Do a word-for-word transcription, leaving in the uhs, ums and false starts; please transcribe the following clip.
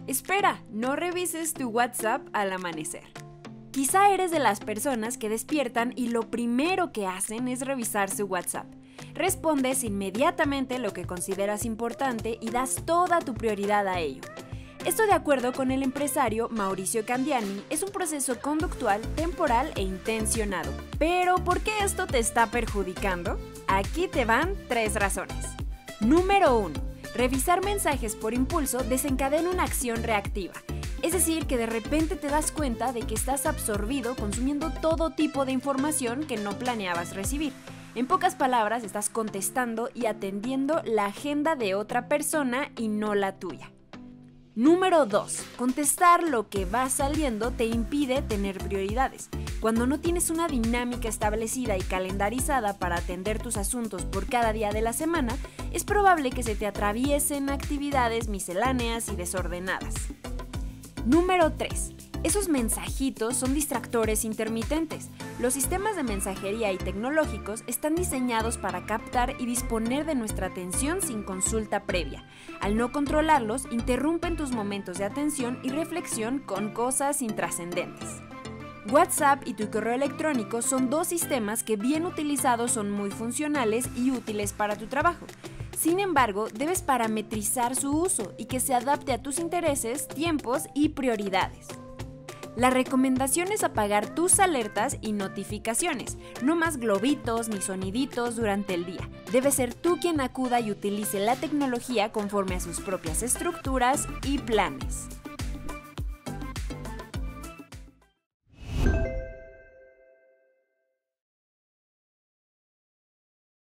Espera, no revises tu WhatsApp al amanecer. Quizá eres de las personas que despiertan y lo primero que hacen es revisar su WhatsApp. Respondes inmediatamente lo que consideras importante y das toda tu prioridad a ello. Esto, de acuerdo con el empresario Mauricio Candiani, es un proceso conductual, temporal e intencionado. Pero, ¿por qué esto te está perjudicando? Aquí te van tres razones. Número uno. Revisar mensajes por impulso desencadena una acción reactiva. Es decir, que de repente te das cuenta de que estás absorbido consumiendo todo tipo de información que no planeabas recibir. En pocas palabras, estás contestando y atendiendo la agenda de otra persona y no la tuya. Número dos. Contestar lo que va saliendo te impide tener prioridades. Cuando no tienes una dinámica establecida y calendarizada para atender tus asuntos por cada día de la semana, es probable que se te atraviesen actividades misceláneas y desordenadas. Número tres. Esos mensajitos son distractores intermitentes. Los sistemas de mensajería y tecnológicos están diseñados para captar y disponer de nuestra atención sin consulta previa. Al no controlarlos, interrumpen tus momentos de atención y reflexión con cosas intrascendentes. WhatsApp y tu correo electrónico son dos sistemas que, bien utilizados, son muy funcionales y útiles para tu trabajo. Sin embargo, debes parametrizar su uso y que se adapte a tus intereses, tiempos y prioridades. La recomendación es apagar tus alertas y notificaciones, no más globitos ni soniditos durante el día. Debe ser tú quien acuda y utilice la tecnología conforme a sus propias estructuras y planes.